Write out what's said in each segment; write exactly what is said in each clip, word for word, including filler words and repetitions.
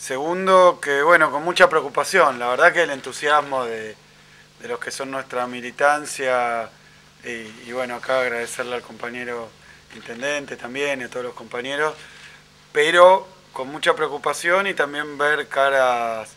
Segundo, que bueno, con mucha preocupación. La verdad que el entusiasmo de, de los que son nuestra militancia, y, y bueno, acá agradecerle al compañero intendente también y a todos los compañeros, pero con mucha preocupación y también ver caras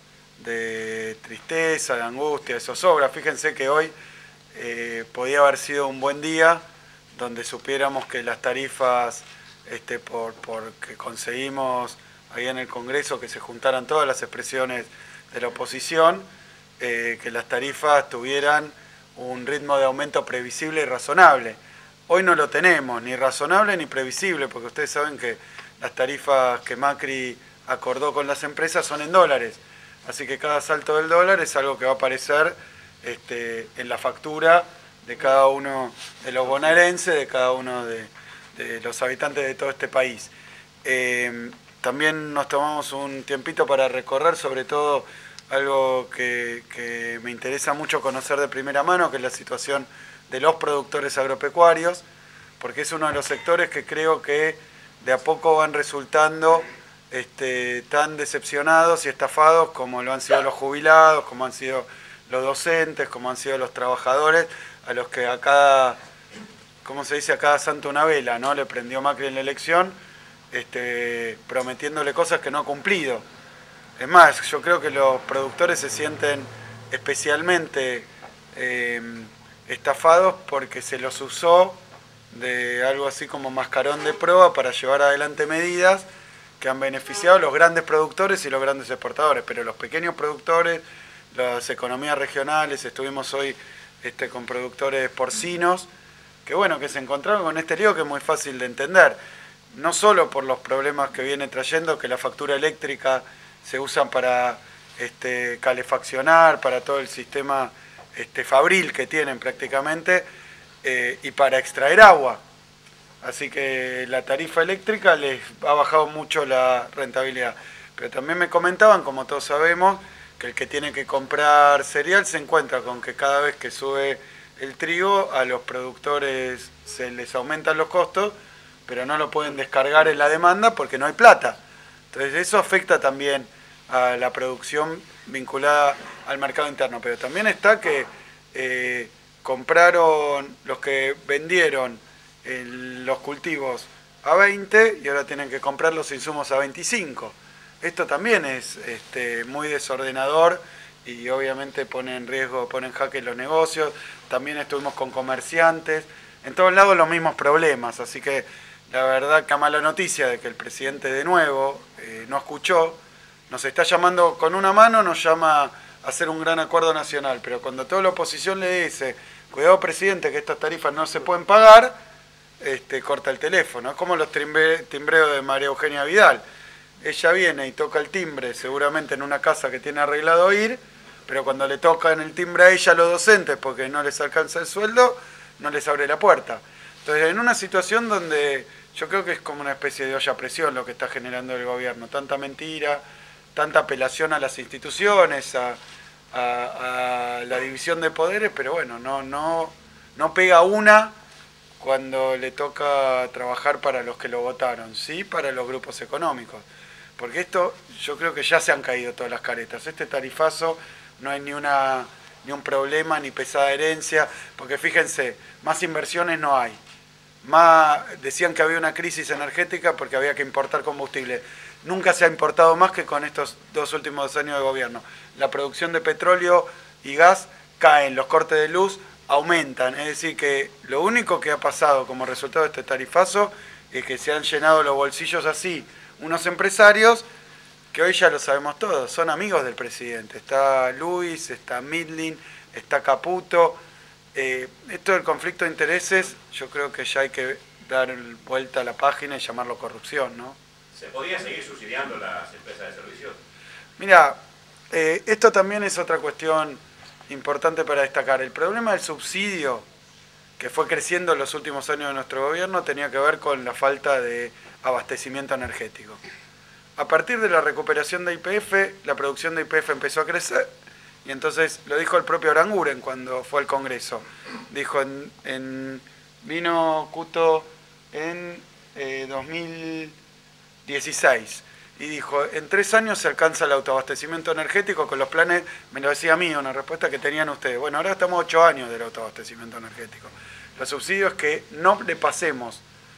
de tristeza, de angustia, de zozobra. Fíjense que hoy eh, podía haber sido un buen día donde supiéramos que las tarifas, este, por, por que conseguimos ahí en el Congreso que se juntaran todas las expresiones de la oposición, eh, que las tarifas tuvieran un ritmo de aumento previsible y razonable. Hoy no lo tenemos, ni razonable ni previsible, porque ustedes saben que las tarifas que Macri acordó con las empresas son en dólares. Así que cada salto del dólar es algo que va a aparecer este, en la factura de cada uno de los bonaerenses, de cada uno de, de los habitantes de todo este país. Eh, también nos tomamos un tiempito para recorrer, sobre todo algo que, que me interesa mucho conocer de primera mano, que es la situación de los productores agropecuarios, porque es uno de los sectores que creo que de a poco van resultando este, tan decepcionados y estafados como lo han sido los jubilados, como han sido los docentes, como han sido los trabajadores, a los que a cada, ¿cómo se dice? A cada santo una vela, ¿no? Le prendió Macri en la elección, este, prometiéndole cosas que no ha cumplido. Es más, yo creo que los productores se sienten especialmente eh, estafados porque se los usó de algo así como mascarón de proa para llevar adelante medidas que han beneficiado a los grandes productores y los grandes exportadores, pero los pequeños productores, las economías regionales, estuvimos hoy este, con productores porcinos, que bueno, que se encontraron con este lío que es muy fácil de entender, no solo por los problemas que viene trayendo, que la factura eléctrica se usan para este, calefaccionar, para todo el sistema este, fabril que tienen prácticamente, eh, y para extraer agua. Así que la tarifa eléctrica les ha bajado mucho la rentabilidad. Pero también me comentaban, como todos sabemos, que el que tiene que comprar cereal se encuentra con que cada vez que sube el trigo, a los productores se les aumentan los costos, pero no lo pueden descargar en la demanda porque no hay plata. Entonces eso afecta también a la producción vinculada al mercado interno. Pero también está que eh, compraron, los que vendieron el, los cultivos a veinte y ahora tienen que comprar los insumos a veinticinco. Esto también es este, muy desordenador y obviamente pone en riesgo, pone en jaque los negocios. También estuvimos con comerciantes. En todos lados los mismos problemas. Así que la verdad que mala noticia de que el presidente de nuevo eh, no escuchó. Nos está llamando con una mano, nos llama a hacer un gran acuerdo nacional. Pero cuando toda la oposición le dice, cuidado presidente que estas tarifas no se pueden pagar, este, corta el teléfono. Es como los timbre, timbreos de María Eugenia Vidal. Ella viene y toca el timbre seguramente en una casa que tiene arreglado ir, pero cuando le tocan el timbre a ella a los docentes porque no les alcanza el sueldo, no les abre la puerta. Entonces, en una situación donde yo creo que es como una especie de olla a presión lo que está generando el gobierno, tanta mentira, tanta apelación a las instituciones, a, a, a la división de poderes, pero bueno, no, no, no pega una cuando le toca trabajar para los que lo votaron, sí para los grupos económicos. Porque esto, yo creo que ya se han caído todas las caretas. Este tarifazo no hay ni una ni un problema, ni pesada herencia, porque fíjense, más inversiones no hay. Más, decían que había una crisis energética porque había que importar combustible. Nunca se ha importado más que con estos dos últimos años de gobierno. La producción de petróleo y gas caen, los cortes de luz aumentan. Es decir, que lo único que ha pasado como resultado de este tarifazo es que se han llenado los bolsillos así unos empresarios que hoy ya lo sabemos todos, son amigos del presidente. Está Luis, está Midlin, está Caputo. Eh, esto del conflicto de intereses, yo creo que ya hay que dar vuelta a la página y llamarlo corrupción, ¿no? ¿Se podía seguir subsidiando las empresas de servicios? Mira, eh, esto también es otra cuestión importante para destacar. El problema del subsidio, que fue creciendo en los últimos años de nuestro gobierno, tenía que ver con la falta de abastecimiento energético. A partir de la recuperación de Y P F, la producción de Y P F empezó a crecer, y entonces lo dijo el propio Aranguren cuando fue al Congreso. Dijo, en, en, vino Cuto en eh, dos mil dieciséis, y dijo, en tres años se alcanza el autoabastecimiento energético con los planes, me lo decía a mí, una respuesta que tenían ustedes. Bueno, ahora estamos a ocho años del autoabastecimiento energético. Los subsidios es que no le pasemos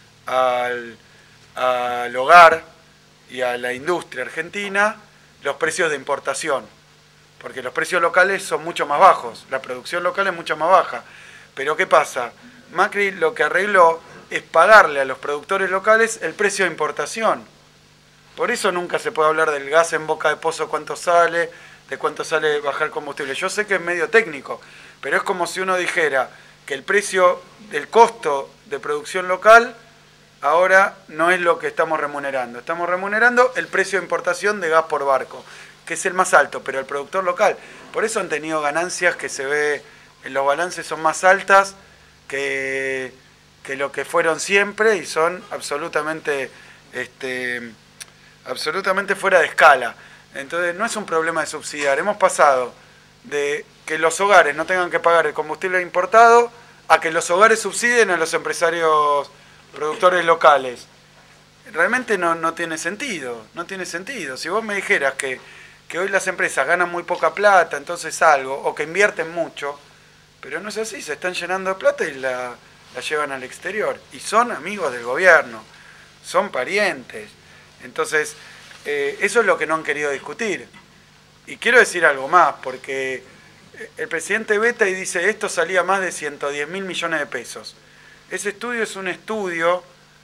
al, al hogar y a la industria argentina los precios de importación, porque los precios locales son mucho más bajos, la producción local es mucho más baja. Pero ¿qué pasa? Macri lo que arregló es pagarle a los productores locales el precio de importación. Por eso nunca se puede hablar del gas en boca de pozo, cuánto sale, de cuánto sale bajar combustible. Yo sé que es medio técnico, pero es como si uno dijera que el precio del costo de producción local ahora no es lo que estamos remunerando. Estamos remunerando el precio de importación de gas por barco, que es el más alto, pero el productor local. Por eso han tenido ganancias que se ve en los balances son más altas que, que lo que fueron siempre y son absolutamente... Este, absolutamente fuera de escala. Entonces no es un problema de subsidiar. Hemos pasado de que los hogares no tengan que pagar el combustible importado a que los hogares subsidien a los empresarios productores locales. Realmente no, no tiene sentido, no tiene sentido. Si vos me dijeras que, que hoy las empresas ganan muy poca plata, entonces algo, o que invierten mucho, pero no es así, se están llenando de plata y la, la llevan al exterior. Y son amigos del gobierno, son parientes. Entonces, eh, eso es lo que no han querido discutir. Y quiero decir algo más, porque el presidente veta y dice, esto salía más de ciento diez mil millones de pesos. Ese estudio es un estudio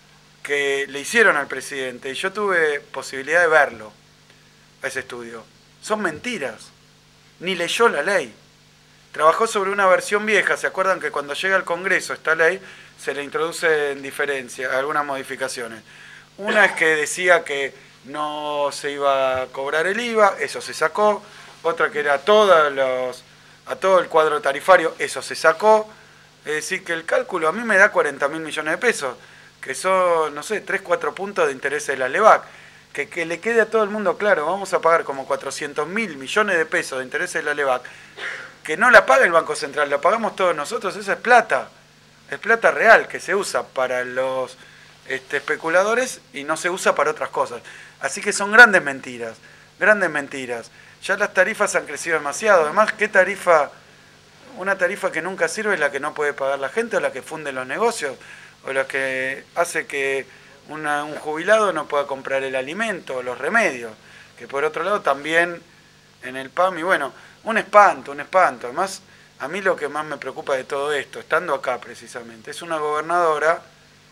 que le hicieron al presidente, y yo tuve posibilidad de verlo, a ese estudio. Son mentiras. Ni leyó la ley. Trabajó sobre una versión vieja. ¿Se acuerdan que cuando llega al Congreso esta ley, se le introduce en diferencia algunas modificaciones? Una es que decía que no se iba a cobrar el I V A, eso se sacó. Otra que era todos los, a todo el cuadro tarifario, eso se sacó. Es decir, que el cálculo a mí me da cuarenta mil millones de pesos, que son, no sé, tres, cuatro puntos de interés de la LEVAC. Que, que le quede a todo el mundo claro, vamos a pagar como cuatrocientos mil millones de pesos de interés de la LEVAC, que no la paga el Banco Central, la pagamos todos nosotros, esa es plata. Es plata real que se usa para los... Este, especuladores y no se usa para otras cosas. Así que son grandes mentiras, grandes mentiras. Ya las tarifas han crecido demasiado. Además, ¿qué tarifa? Una tarifa que nunca sirve es la que no puede pagar la gente, o la que funde los negocios, o la que hace que una, un jubilado no pueda comprar el alimento o los remedios. Que por otro lado también en el P A M, y bueno, un espanto, un espanto. Además, a mí lo que más me preocupa de todo esto, estando acá precisamente, es una gobernadora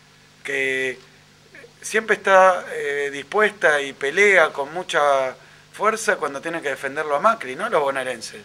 que siempre está eh, dispuesta y pelea con mucha fuerza cuando tiene que defenderlo a Macri, no a los bonaerenses.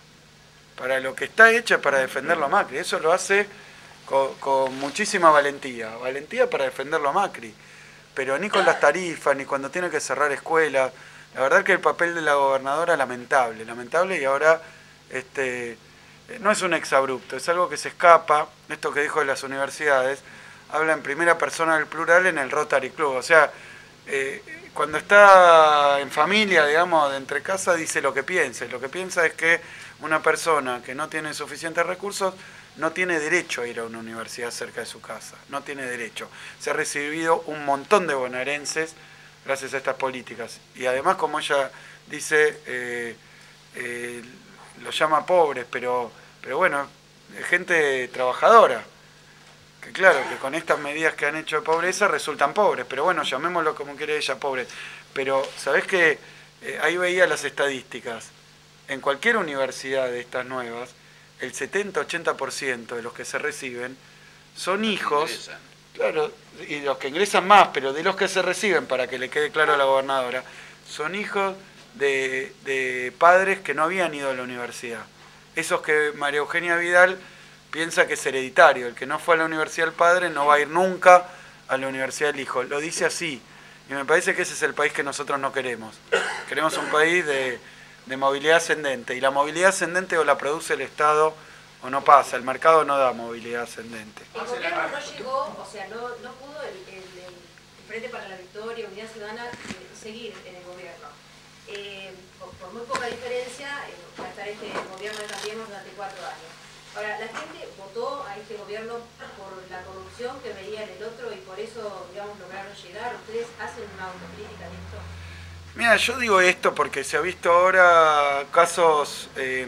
Para lo que está hecha para defenderlo a Macri, eso lo hace con, con muchísima valentía, valentía para defenderlo a Macri, pero ni con las tarifas, ni cuando tiene que cerrar escuelas. La verdad que el papel de la gobernadora es lamentable, lamentable, y ahora este, no es un exabrupto, es algo que se escapa, esto que dijo de las universidades, habla en primera persona del plural en el Rotary Club. O sea, eh, cuando está en familia, digamos, de entre casa, dice lo que piensa. Lo que piensa es que una persona que no tiene suficientes recursos no tiene derecho a ir a una universidad cerca de su casa. No tiene derecho. Se ha recibido un montón de bonaerenses gracias a estas políticas. Y además, como ella dice, eh, eh, lo llama pobres, pero, pero bueno, gente trabajadora. Que claro, que con estas medidas que han hecho de pobreza resultan pobres, pero bueno, llamémoslo como quiere ella, pobres. Pero, ¿sabés qué? Eh, ahí veía las estadísticas. En cualquier universidad de estas nuevas, el setenta a ochenta por ciento de los que se reciben son hijos, claro, y los que ingresan más, pero de los que se reciben, para que le quede claro a la gobernadora, son hijos de, de padres que no habían ido a la universidad. Esos que María Eugenia Vidal piensa que es hereditario, el que no fue a la universidad el padre no va a ir nunca a la universidad el hijo. Lo dice así, y me parece que ese es el país que nosotros no queremos. Queremos un país de, de movilidad ascendente, y la movilidad ascendente o la produce el Estado o no pasa, el mercado no da movilidad ascendente. El gobierno no llegó, o sea, no, no pudo el, el, el Frente para la Victoria, Unidad Ciudadana, eh, seguir en el gobierno. Eh, por, por muy poca diferencia, eh, va a estar este gobierno de Cambiemos durante cuatro años. Ahora, la gente votó a este gobierno por la corrupción que veía en el otro y por eso, digamos, lograron llegar. ¿Ustedes hacen una autocrítica de esto? Mira, yo digo esto porque se ha visto ahora casos eh,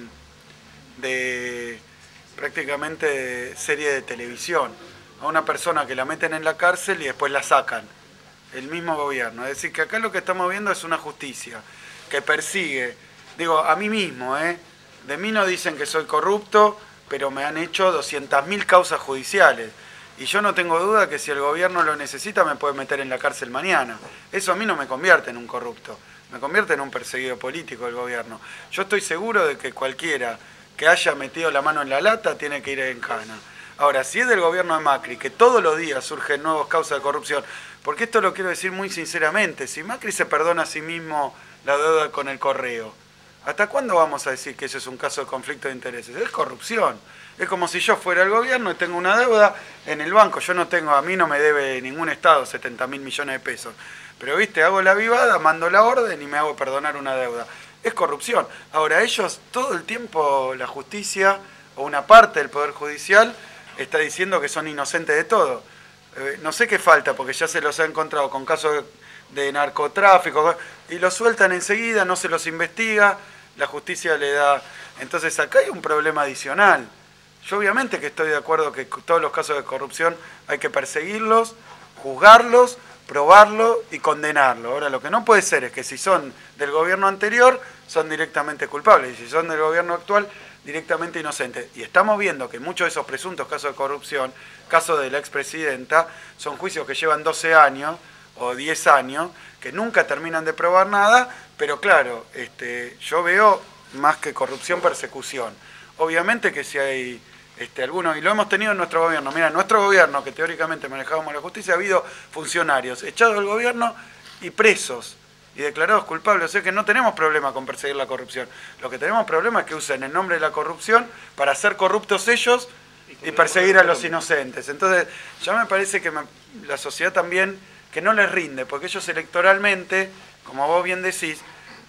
de prácticamente de serie de televisión. A una persona que la meten en la cárcel y después la sacan. El mismo gobierno. Es decir, que acá lo que estamos viendo es una justicia que persigue, digo, a mí mismo, ¿eh? De mí no dicen que soy corrupto, pero me han hecho doscientas mil causas judiciales. Y yo no tengo duda que si el gobierno lo necesita me puede meter en la cárcel mañana. Eso a mí no me convierte en un corrupto, me convierte en un perseguido político del gobierno. Yo estoy seguro de que cualquiera que haya metido la mano en la lata tiene que ir en cana. Ahora, si es del gobierno de Macri, que todos los días surgen nuevas causas de corrupción, porque esto lo quiero decir muy sinceramente, si Macri se perdona a sí mismo la deuda con el correo, ¿hasta cuándo vamos a decir que eso es un caso de conflicto de intereses? Es corrupción. Es como si yo fuera el gobierno y tengo una deuda en el banco. Yo no tengo, a mí no me debe ningún Estado setenta mil millones de pesos. Pero, viste, hago la vivada, mando la orden y me hago perdonar una deuda. Es corrupción. Ahora, ellos todo el tiempo, la justicia o una parte del Poder Judicial está diciendo que son inocentes de todo. Eh, no sé qué falta, porque ya se los ha encontrado con casos de, de narcotráfico y los sueltan enseguida, no se los investiga, la justicia le da... Entonces acá hay un problema adicional. Yo obviamente que estoy de acuerdo que todos los casos de corrupción hay que perseguirlos, juzgarlos, probarlo y condenarlo. Ahora, lo que no puede ser es que si son del gobierno anterior, son directamente culpables, y si son del gobierno actual, directamente inocentes. Y estamos viendo que muchos de esos presuntos casos de corrupción, casos de la expresidenta, son juicios que llevan doce años o diez años, que nunca terminan de probar nada, pero claro, este, yo veo más que corrupción, persecución. Obviamente que si hay... Este, algunos, y lo hemos tenido en nuestro gobierno. Mira, en nuestro gobierno, que teóricamente manejábamos la justicia, ha habido funcionarios echados del gobierno y presos y declarados culpables. O sea que no tenemos problema con perseguir la corrupción. Lo que tenemos problema es que usen el nombre de la corrupción para ser corruptos ellos y perseguir a los inocentes. Entonces, ya me parece que me, la sociedad también, que no les rinde, porque ellos electoralmente, como vos bien decís,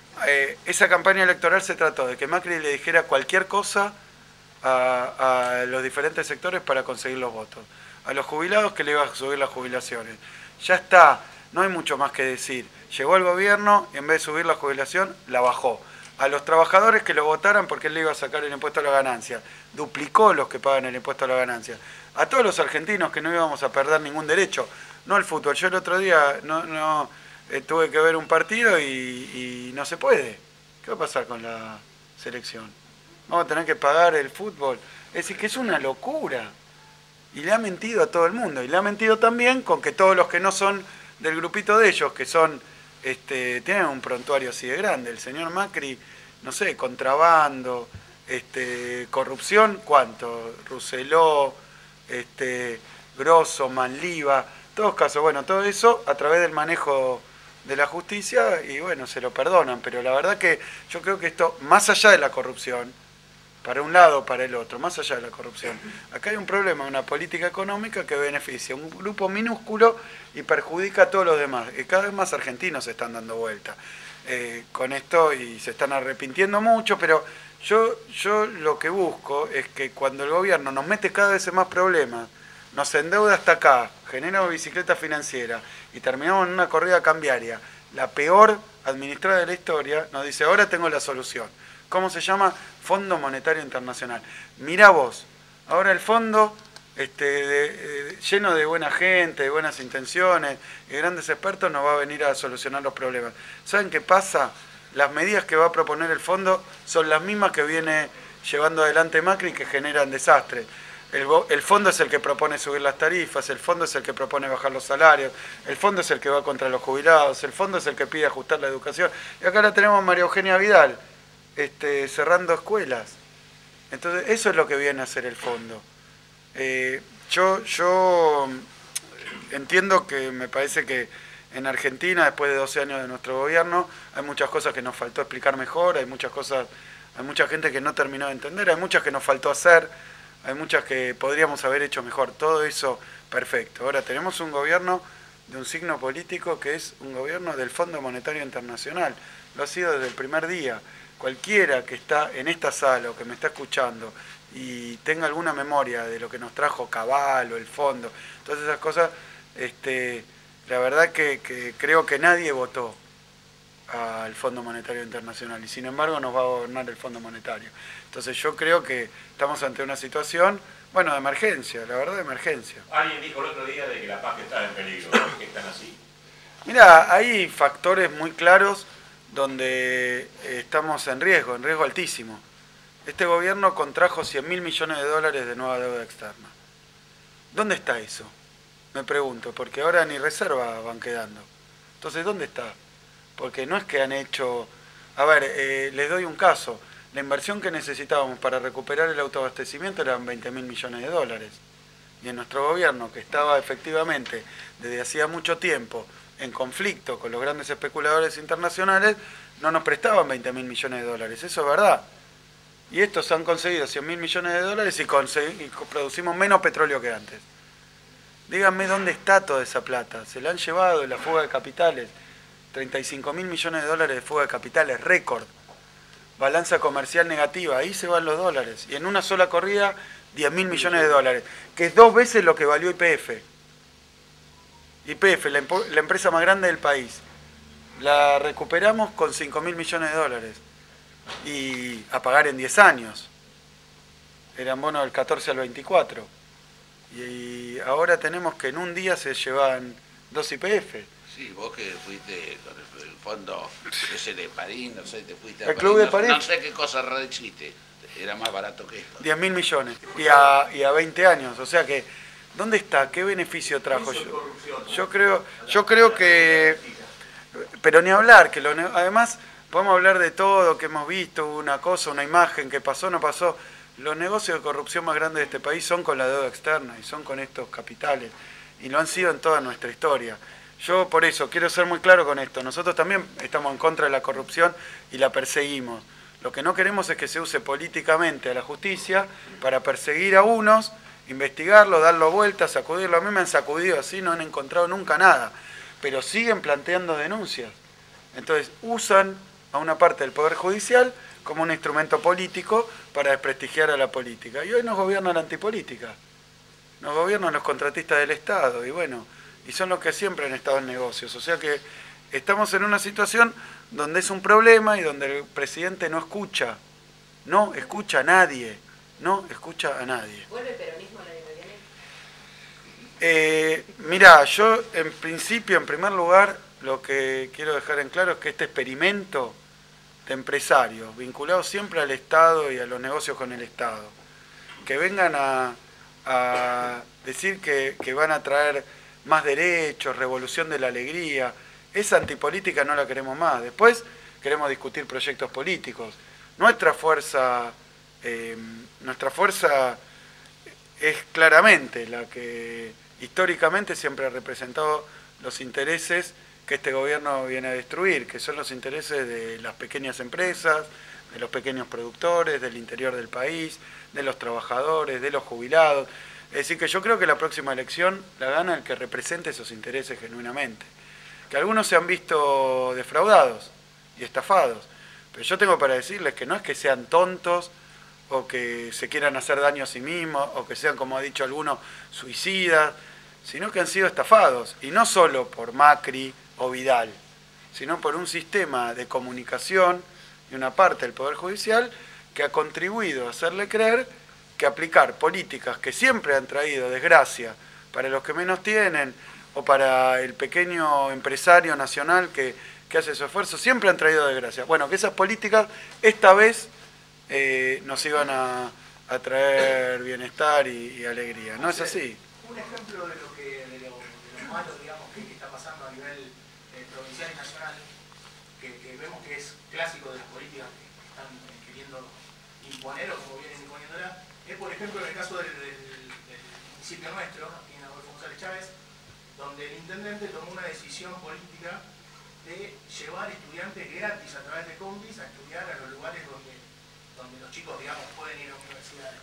eh, esa campaña electoral se trató de que Macri le dijera cualquier cosa A, a los diferentes sectores para conseguir los votos. A los jubilados que le iba a subir las jubilaciones. Ya está, no hay mucho más que decir. Llegó al gobierno y en vez de subir la jubilación, la bajó. A los trabajadores que lo votaran porque él le iba a sacar el impuesto a la ganancia. Duplicó los que pagan el impuesto a la ganancia. A todos los argentinos que no íbamos a perder ningún derecho. No al fútbol. Yo el otro día no, no eh, tuve que ver un partido y, y no se puede. ¿Qué va a pasar con la selección? Vamos a tener que pagar el fútbol. Es decir, que es una locura. Y le ha mentido a todo el mundo. Y le ha mentido también con que todos los que no son del grupito de ellos, que son, este, tienen un prontuario así de grande. El señor Macri, no sé, contrabando, este, corrupción, ¿cuánto? Rousselot, este, Grosso, Manliva, todos casos. Bueno, todo eso a través del manejo de la justicia y bueno, se lo perdonan. Pero la verdad que yo creo que esto, más allá de la corrupción, para un lado o para el otro, más allá de la corrupción. Acá hay un problema, una política económica que beneficia a un grupo minúsculo y perjudica a todos los demás. Y cada vez más argentinos se están dando vuelta eh, con esto y se están arrepintiendo mucho, pero yo, yo lo que busco es que cuando el gobierno nos mete cada vez más problemas, nos endeuda hasta acá, genera bicicleta financiera y terminamos en una corrida cambiaria, la peor administrada de la historia, nos dice, ahora tengo la solución. ¿Cómo se llama? Fondo Monetario Internacional. Mirá vos, ahora el fondo, este, de, de, lleno de buena gente, de buenas intenciones, y grandes expertos, nos va a venir a solucionar los problemas. ¿Saben qué pasa? Las medidas que va a proponer el fondo son las mismas que viene llevando adelante Macri, que generan desastres. El, el fondo es el que propone subir las tarifas, el fondo es el que propone bajar los salarios, el fondo es el que va contra los jubilados, el fondo es el que pide ajustar la educación. Y acá la tenemos María Eugenia Vidal, Este, cerrando escuelas. Entonces eso es lo que viene a hacer el fondo. Eh, yo, yo entiendo que me parece que en Argentina, después de doce años de nuestro gobierno, hay muchas cosas que nos faltó explicar mejor, hay muchas cosas, hay mucha gente que no terminó de entender, hay muchas que nos faltó hacer, hay muchas que podríamos haber hecho mejor. Todo eso perfecto. Ahora tenemos un gobierno de un signo político que es un gobierno del Fondo Monetario Internacional. Lo ha sido desde el primer día. Cualquiera que está en esta sala o que me está escuchando y tenga alguna memoria de lo que nos trajo Caballo, el fondo, todas esas cosas, este, la verdad que, que creo que nadie votó al Fondo Monetario Internacional y sin embargo nos va a gobernar el Fondo Monetario. Entonces yo creo que estamos ante una situación, bueno, de emergencia, la verdad de emergencia. Alguien dijo el otro día de que la paz estaba en peligro, ¿por qué están así? Mira, hay factores muy claros donde estamos en riesgo, en riesgo altísimo. Este gobierno contrajo cien mil millones de dólares de nueva deuda externa. ¿Dónde está eso? Me pregunto, porque ahora ni reserva van quedando. Entonces, ¿dónde está? Porque no es que han hecho... A ver, eh, les doy un caso. La inversión que necesitábamos para recuperar el autoabastecimiento eran veinte mil millones de dólares. Y en nuestro gobierno, que estaba efectivamente desde hacía mucho tiempo en conflicto con los grandes especuladores internacionales, no nos prestaban veinte mil millones de dólares. Eso es verdad. Y estos han conseguido cien mil millones de dólares y, y producimos menos petróleo que antes. Díganme dónde está toda esa plata. Se la han llevado en la fuga de capitales. treinta y cinco mil millones de dólares de fuga de capitales, récord. Balanza comercial negativa, ahí se van los dólares. Y en una sola corrida, diez mil millones de dólares, que es dos veces lo que valió Y P F. Y P F, la, la empresa más grande del país. La recuperamos con cinco mil millones de dólares. Y a pagar en diez años. Eran bonos del catorce al veinticuatro. Y ahora tenemos que en un día se llevan dos Y P F. Sí, vos que fuiste con el, el fondo ese de París, no sé, te fuiste a el París, Club de no, París. No sé qué cosa rara hiciste, era más barato que esto. diez mil millones. Y a, y a veinte años. O sea que, ¿dónde está? ¿Qué beneficio trajo? Yo, yo, creo, yo creo que... Pero ni hablar, que lo, además podemos hablar de todo, que hemos visto, una cosa, una imagen, que pasó, no pasó. Los negocios de corrupción más grandes de este país son con la deuda externa y son con estos capitales. Y lo han sido en toda nuestra historia. Yo por eso quiero ser muy claro con esto. Nosotros también estamos en contra de la corrupción y la perseguimos. Lo que no queremos es que se use políticamente a la justicia para perseguir a unos, investigarlo, darlo vueltas, sacudirlo. A mí me han sacudido así, no han encontrado nunca nada. Pero siguen planteando denuncias. Entonces usan a una parte del Poder Judicial como un instrumento político para desprestigiar a la política. Y hoy nos gobierna la antipolítica. Nos gobiernan los contratistas del Estado. Y bueno, y son los que siempre han estado en negocios. O sea que estamos en una situación donde es un problema y donde el presidente no escucha. No escucha a nadie. No escucha a nadie. ¿Vuelve el peronismo el año que viene? Eh, mirá, yo en principio, en primer lugar, lo que quiero dejar en claro es que este experimento de empresarios, vinculados siempre al Estado y a los negocios con el Estado, que vengan a, a decir que, que van a traer más derechos, revolución de la alegría, esa antipolítica no la queremos más. Después queremos discutir proyectos políticos. Nuestra fuerza, eh, nuestra fuerza es claramente la que históricamente siempre ha representado los intereses que este gobierno viene a destruir, que son los intereses de las pequeñas empresas, de los pequeños productores, del interior del país, de los trabajadores, de los jubilados. Es decir, que yo creo que la próxima elección la gana el que represente esos intereses genuinamente. Que algunos se han visto defraudados y estafados, pero yo tengo para decirles que no es que sean tontos o que se quieran hacer daño a sí mismos o que sean, como ha dicho alguno, suicidas, sino que han sido estafados, y no solo por Macri o Vidal, sino por un sistema de comunicación y una parte del Poder Judicial que ha contribuido a hacerle creer que aplicar políticas que siempre han traído desgracia para los que menos tienen o para el pequeño empresario nacional que, que hace su esfuerzo, siempre han traído desgracia. Bueno, que esas políticas esta vez eh, nos iban a, a traer bienestar y, y alegría. ¿No es así? Un ejemplo de lo que de lo, de lo malo, digamos, que, que está pasando a nivel eh, provincial y nacional, que, que vemos que es clásico de las políticas que, que están eh, queriendo imponer o como vienen imponiéndola, es por ejemplo en el caso del, del, del municipio nuestro, aquí en Adolfo González Chávez, donde el intendente tomó una decisión política de llevar estudiantes gratis a través de Combis a estudiar a los lugares donde, donde los chicos, digamos, pueden ir a universidades.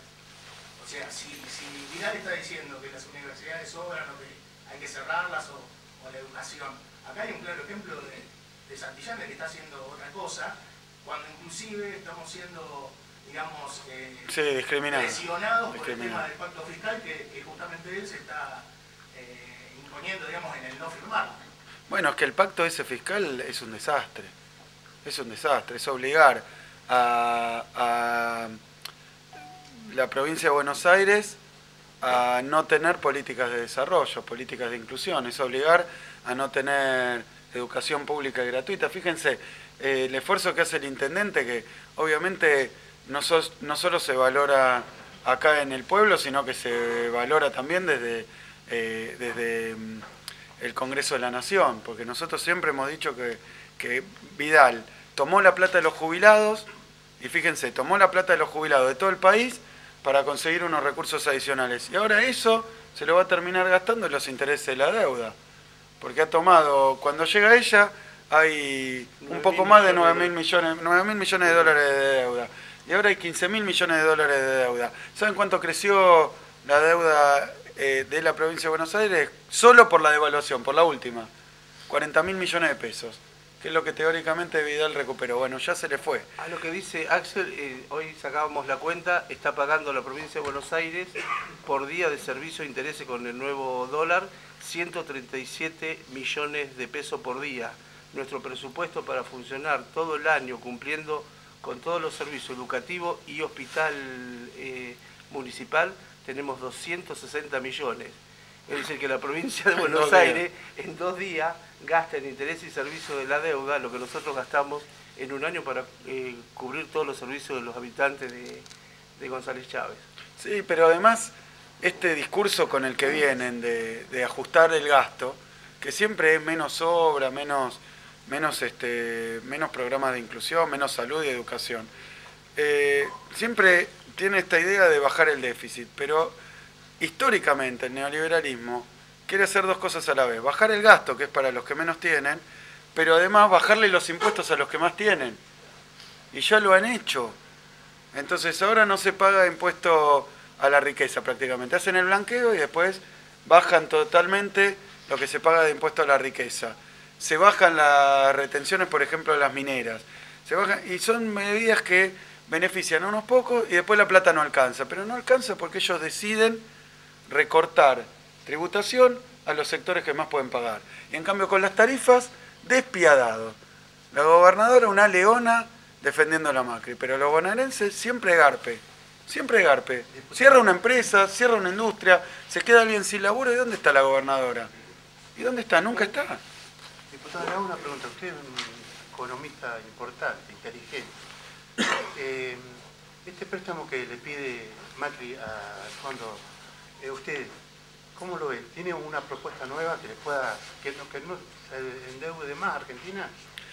O sea, si, si Vidal está diciendo que las universidades sobran o que hay que cerrarlas o, o la educación, acá hay un claro ejemplo de, de Santillán que está haciendo otra cosa, cuando inclusive estamos siendo, digamos, eh, sí, discriminados presionados por discriminado. el tema del pacto fiscal que, que justamente él se está eh, imponiendo, digamos, en el no firmar. Bueno, es que el pacto ese fiscal es un desastre. Es un desastre, es obligar a, a la provincia de Buenos Aires a no tener políticas de desarrollo, políticas de inclusión, es obligar a no tener educación pública y gratuita. Fíjense, eh, el esfuerzo que hace el intendente, que obviamente no, sos, no solo se valora acá en el pueblo, sino que se valora también desde, eh, desde el Congreso de la Nación, porque nosotros siempre hemos dicho que, que Vidal tomó la plata de los jubilados, y fíjense, tomó la plata de los jubilados de todo el país para conseguir unos recursos adicionales. Y ahora eso se lo va a terminar gastando en los intereses de la deuda. Porque ha tomado, cuando llega ella, hay un poco más de nueve mil millones, nueve mil millones de dólares de deuda. Y ahora hay quince mil millones de dólares de deuda. ¿Saben cuánto creció la deuda eh, de la provincia de Buenos Aires? Solo por la devaluación, por la última. cuarenta mil millones de pesos. Que es lo que teóricamente Vidal recuperó. Bueno, ya se le fue. A lo que dice Axel, eh, hoy sacábamos la cuenta, está pagando la provincia de Buenos Aires por día de servicio de intereses con el nuevo dólar, ciento treinta y siete millones de pesos por día. Nuestro presupuesto para funcionar todo el año cumpliendo con todos los servicios educativos y hospital eh, municipal, tenemos doscientos sesenta millones. Es decir, que la provincia de Buenos Aires en dos días gasta en interés y servicio de la deuda lo que nosotros gastamos en un año para eh, cubrir todos los servicios de los habitantes de, de González Chávez. Sí, pero además este discurso con el que vienen de, de ajustar el gasto, que siempre es menos obra, menos, menos, este, menos programas de inclusión, menos salud y educación, eh, siempre tiene esta idea de bajar el déficit, pero históricamente el neoliberalismo quiere hacer dos cosas a la vez: bajar el gasto, que es para los que menos tienen, pero además bajarle los impuestos a los que más tienen. Y ya lo han hecho. Entonces ahora no se paga impuesto a la riqueza prácticamente. Hacen el blanqueo y después bajan totalmente lo que se paga de impuesto a la riqueza. Se bajan las retenciones, por ejemplo, de las mineras. Se bajan, y son medidas que benefician a unos pocos y después la plata no alcanza. Pero no alcanza porque ellos deciden recortar tributación a los sectores que más pueden pagar. Y en cambio con las tarifas, despiadado. La gobernadora, una leona defendiendo a la Macri, pero los bonaerenses siempre garpe, siempre garpe. Cierra una empresa, cierra una industria, se queda alguien sin laburo. ¿Y dónde está la gobernadora? ¿Y dónde está? Nunca está. Diputado, le hago una pregunta. Usted es un economista importante, inteligente. Eh, este préstamo que le pide Macri al fondo, eh, usted, ¿cómo lo ve? ¿Tiene una propuesta nueva que le pueda, que no, que no se endeude más a Argentina?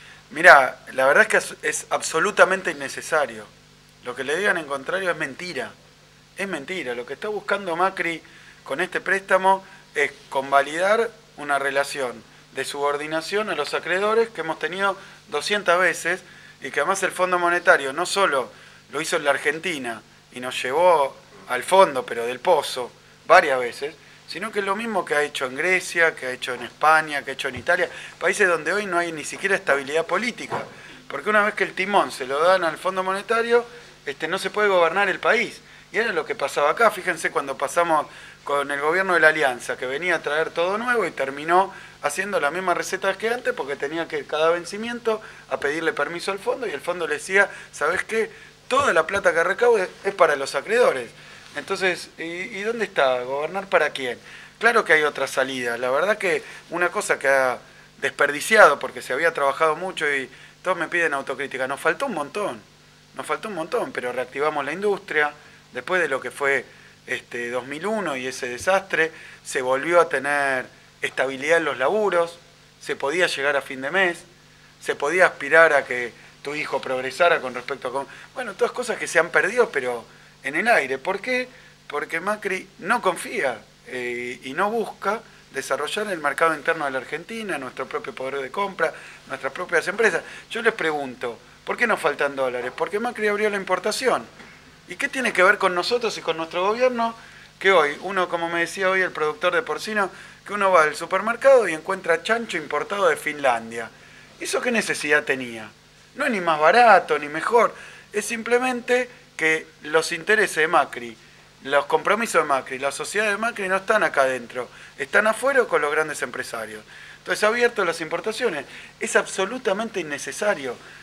Mirá, la verdad es que es, es absolutamente innecesario. Lo que le digan en contrario es mentira. Es mentira. Lo que está buscando Macri con este préstamo es convalidar una relación de subordinación a los acreedores que hemos tenido doscientas veces, y que además el Fondo Monetario no solo lo hizo en la Argentina y nos llevó al fondo, pero del pozo, varias veces, sino que es lo mismo que ha hecho en Grecia, que ha hecho en España, que ha hecho en Italia, países donde hoy no hay ni siquiera estabilidad política, porque una vez que el timón se lo dan al Fondo Monetario, este, no se puede gobernar el país. Y era lo que pasaba acá. Fíjense cuando pasamos con el gobierno de la Alianza, que venía a traer todo nuevo y terminó haciendo la misma receta que antes, porque tenía que ir cada vencimiento a pedirle permiso al fondo, y el fondo le decía, ¿sabes qué? Toda la plata que recaude es para los acreedores. Entonces, ¿y, y dónde está? ¿Gobernar para quién? Claro que hay otra salida. La verdad que una cosa que ha desperdiciado, porque se había trabajado mucho y todos me piden autocrítica, nos faltó un montón, nos faltó un montón, pero reactivamos la industria, después de lo que fue este dos mil uno y ese desastre, se volvió a tener estabilidad en los laburos, se podía llegar a fin de mes, se podía aspirar a que tu hijo progresara con respecto a... Bueno, todas cosas que se han perdido, pero en el aire. ¿Por qué? Porque Macri no confía eh, y no busca desarrollar el mercado interno de la Argentina, nuestro propio poder de compra, nuestras propias empresas. Yo les pregunto, ¿por qué nos faltan dólares? Porque Macri abrió la importación. ¿Y qué tiene que ver con nosotros y con nuestro gobierno? Que hoy, uno, como me decía hoy el productor de porcino, que uno va al supermercado y encuentra chancho importado de Finlandia. ¿Eso qué necesidad tenía? No es ni más barato ni mejor, es simplemente que los intereses de Macri, los compromisos de Macri, la sociedad de Macri no están acá adentro, están afuera con los grandes empresarios. Entonces ha abierto las importaciones, es absolutamente innecesario.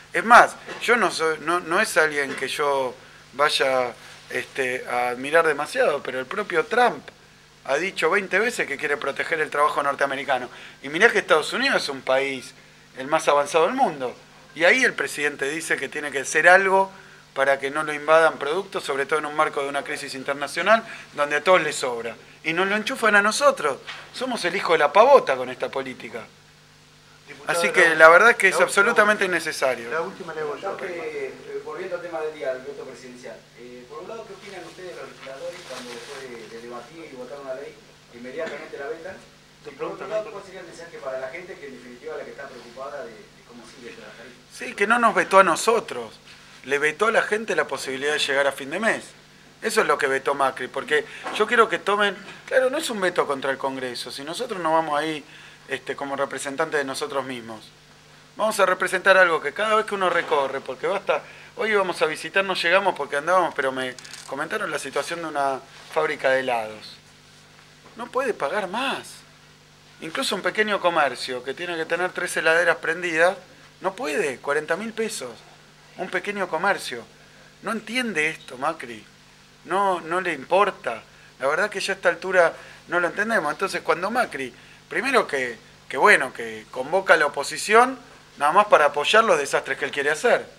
Es más, yo no soy, no, no es alguien que yo vaya este, a admirar demasiado, pero el propio Trump ha dicho veinte veces que quiere proteger el trabajo norteamericano. Y mirá que Estados Unidos es un país el más avanzado del mundo. Y ahí el presidente dice que tiene que hacer algo para que no lo invadan productos, sobre todo en un marco de una crisis internacional donde a todos les sobra. Y nos lo enchufan a nosotros. Somos el hijo de la pavota con esta política. Diputado, Así que la, la verdad es que es la, absolutamente la, innecesario. La última le hago yo. Que, eh, volviendo al tema del día, el veto presidencial. Eh, por un lado, ¿qué opinan ustedes los legisladores cuando después de, de debatir y votar una ley, inmediatamente la vetan? Y por otro lado, ¿cuál sería el mensaje para la gente que en definitiva es la que está preocupada de, de cómo sigue esta tarifa? Sí, que no nos vetó a nosotros. Le vetó a la gente la posibilidad de llegar a fin de mes. Eso es lo que vetó Macri, porque yo quiero que tomen... Claro, no es un veto contra el Congreso, si nosotros no vamos ahí este, como representantes de nosotros mismos. Vamos a representar algo que cada vez que uno recorre, porque basta... Hoy íbamos a visitar, no llegamos porque andábamos, pero me comentaron la situación de una fábrica de helados. No puede pagar más. Incluso un pequeño comercio que tiene que tener tres heladeras prendidas, no puede, cuarenta mil pesos. Un pequeño comercio. No entiende esto, Macri. No, no le importa. La verdad que ya a esta altura no lo entendemos. Entonces cuando Macri, primero que, que bueno, que convoca a la oposición, nada más para apoyar los desastres que él quiere hacer.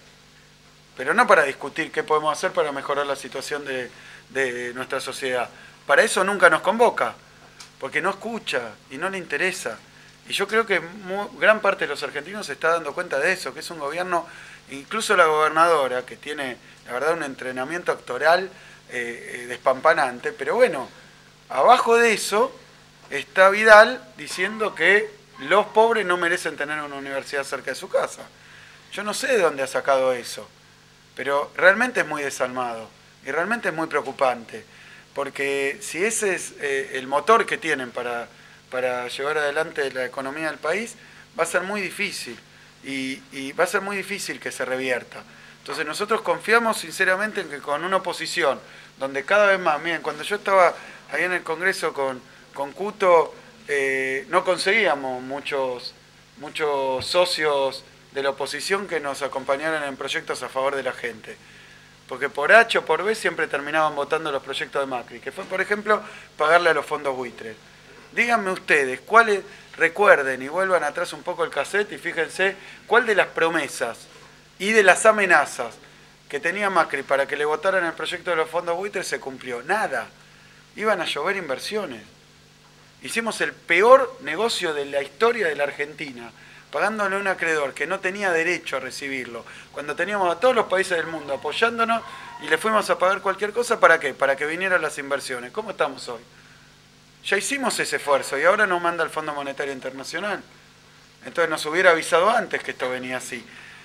Pero no para discutir qué podemos hacer para mejorar la situación de, de nuestra sociedad. Para eso nunca nos convoca, porque no escucha y no le interesa. Y yo creo que muy, gran parte de los argentinos se está dando cuenta de eso, que es un gobierno, incluso la gobernadora, que tiene, la verdad, un entrenamiento actoral eh, despampanante, pero bueno, abajo de eso está Vidal diciendo que los pobres no merecen tener una universidad cerca de su casa. Yo no sé de dónde ha sacado eso, pero realmente es muy desalmado y realmente es muy preocupante, porque si ese es eh, el motor que tienen para, para llevar adelante la economía del país, va a ser muy difícil y, y va a ser muy difícil que se revierta. Entonces nosotros confiamos sinceramente en que con una oposición donde cada vez más, miren, cuando yo estaba ahí en el Congreso con, con Cuto, eh, no conseguíamos muchos, muchos socios de la oposición que nos acompañaran en proyectos a favor de la gente. Porque por H o por B siempre terminaban votando los proyectos de Macri, que fue, por ejemplo, pagarle a los fondos buitres. Díganme ustedes, cuáles, recuerden y vuelvan atrás un poco el cassette y fíjense cuál de las promesas y de las amenazas que tenía Macri para que le votaran el proyecto de los fondos buitres se cumplió. Nada. Iban a llover inversiones. Hicimos el peor negocio de la historia de la Argentina, pagándole a un acreedor que no tenía derecho a recibirlo, cuando teníamos a todos los países del mundo apoyándonos y le fuimos a pagar cualquier cosa, ¿para qué? Para que vinieran las inversiones. ¿Cómo estamos hoy? Ya hicimos ese esfuerzo y ahora nos manda el Fondo Monetario Internacional. Entonces nos hubiera avisado antes que esto venía así.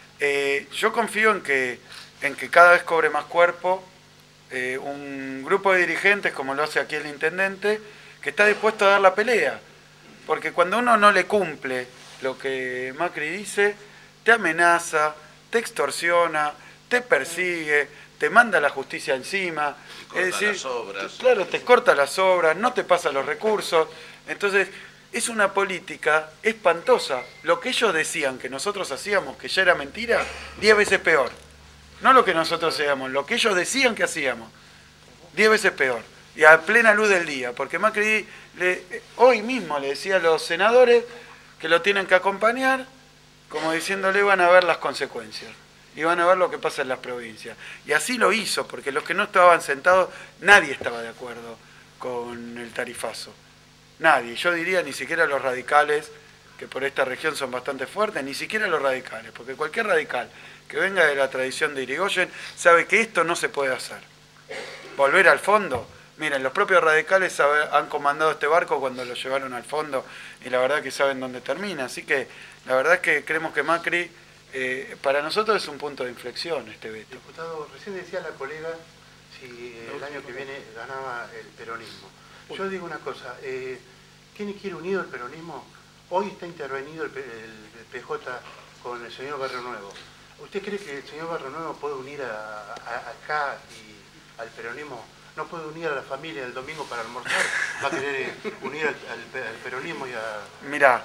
Eh, yo confío en que, en que cada vez cobre más cuerpo eh, un grupo de dirigentes, como lo hace aquí el intendente, que está dispuesto a dar la pelea. Porque cuando uno no le cumple lo que Macri dice, te amenaza, te extorsiona, te persigue, te manda la justicia encima. Te corta es decir, las obras. Claro, te corta las obras, no te pasa los recursos. Entonces, es una política espantosa. Lo que ellos decían que nosotros hacíamos, que ya era mentira, diez veces peor. No lo que nosotros hacíamos, lo que ellos decían que hacíamos, diez veces peor. Y a plena luz del día, porque Macri le, hoy mismo le decía a los senadores que lo tienen que acompañar, como diciéndole van a ver las consecuencias y van a ver lo que pasa en las provincias. Y así lo hizo, porque los que no estaban sentados, nadie estaba de acuerdo con el tarifazo. Nadie, yo diría ni siquiera los radicales, que por esta región son bastante fuertes, ni siquiera los radicales, porque cualquier radical que venga de la tradición de Irigoyen sabe que esto no se puede hacer. Volver al fondo. Miren, los propios radicales han comandado este barco cuando lo llevaron al fondo y la verdad que saben dónde termina. Así que la verdad es que creemos que Macri, eh, para nosotros es un punto de inflexión este veto. Diputado, recién decía la colega si el año que viene ganaba el peronismo. Yo digo una cosa, eh, ¿quién quiere unido el peronismo? Hoy está intervenido el, el, el P J con el señor Barrio Nuevo. ¿Usted cree que el señor Barrio Nuevo puede unir a, a, acá y al peronismo? ¿No puede unir a la familia el domingo para almorzar? ¿Va a querer unir al, al, al peronismo y a...? Mirá,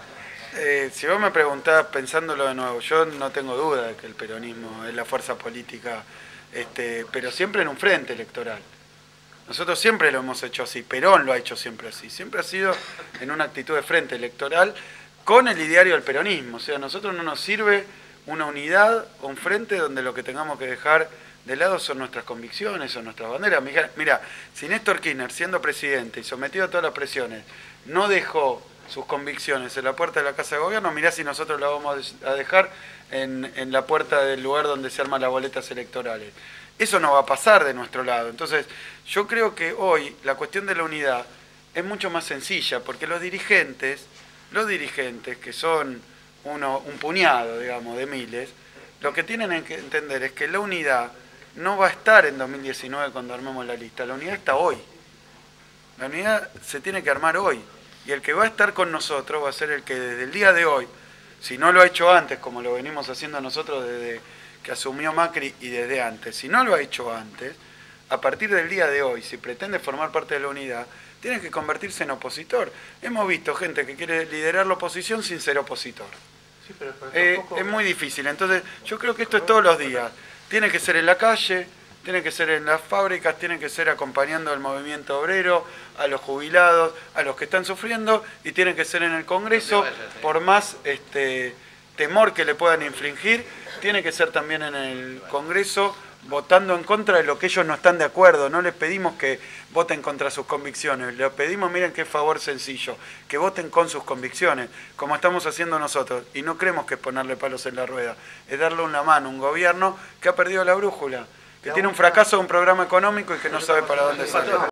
Eh, si vos me preguntás, pensándolo de nuevo, yo no tengo duda de que el peronismo es la fuerza política, este, pero siempre en un frente electoral. Nosotros siempre lo hemos hecho así, Perón lo ha hecho siempre así, siempre ha sido en una actitud de frente electoral con el ideario del peronismo. O sea, a nosotros no nos sirve una unidad o un frente donde lo que tengamos que dejar de lado son nuestras convicciones o nuestras banderas. Mira, si Néstor Kirchner, siendo presidente y sometido a todas las presiones, no dejó sus convicciones en la puerta de la Casa de Gobierno, mirá si nosotros la vamos a dejar en, en la puerta del lugar donde se arman las boletas electorales. Eso no va a pasar de nuestro lado. Entonces, yo creo que hoy la cuestión de la unidad es mucho más sencilla, porque los dirigentes, los dirigentes que son uno, un puñado, digamos, de miles, lo que tienen que entender es que la unidad no va a estar en dos mil diecinueve cuando armemos la lista, la unidad está hoy. La unidad se tiene que armar hoy. Y el que va a estar con nosotros va a ser el que desde el día de hoy, si no lo ha hecho antes, como lo venimos haciendo nosotros desde que asumió Macri y desde antes, si no lo ha hecho antes, a partir del día de hoy, si pretende formar parte de la unidad, tiene que convertirse en opositor. Hemos visto gente que quiere liderar la oposición sin ser opositor. Sí, pero, pero eh, tampoco... Es muy difícil. Entonces, yo creo que esto es todos los días. Tiene que ser en la calle, tiene que ser en las fábricas, tiene que ser acompañando al movimiento obrero, a los jubilados, a los que están sufriendo, y tiene que ser en el Congreso, por más este, temor que le puedan infligir, tiene que ser también en el Congreso, votando en contra de lo que ellos no están de acuerdo. No les pedimos que voten contra sus convicciones, les pedimos, miren qué favor sencillo, que voten con sus convicciones, como estamos haciendo nosotros. Y no creemos que es ponerle palos en la rueda, es darle una mano a un gobierno que ha perdido la brújula, que tiene un fracaso de un programa económico y que no sabe para dónde salir.